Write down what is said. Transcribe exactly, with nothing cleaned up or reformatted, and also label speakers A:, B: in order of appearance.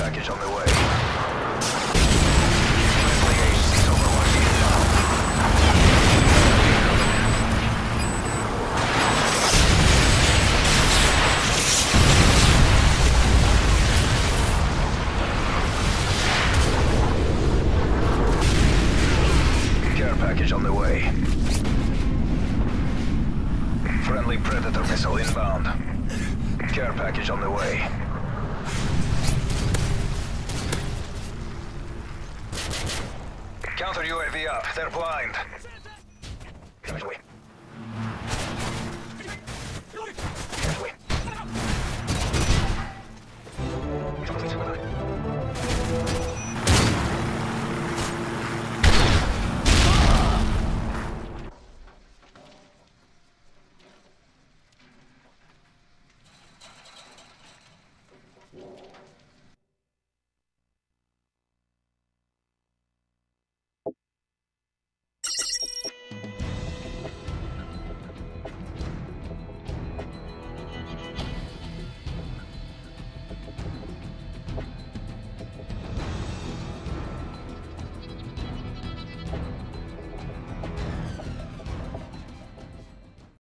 A: package on the way. Friendly aces overwatching inbound. Care package on the way. Friendly Predator missile inbound. Care package on the way. Counter U A V up. They're blind.